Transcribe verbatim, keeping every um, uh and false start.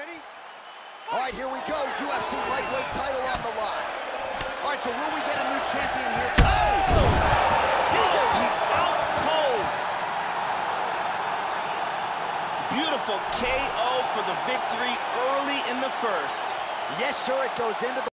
ready? All right, here we go. U F C lightweight title on the line. All right, so will we get a new champion here tonight? Oh! He's out. He's out cold. Beautiful K O for the victory early in the first. Yes, sir, it goes into the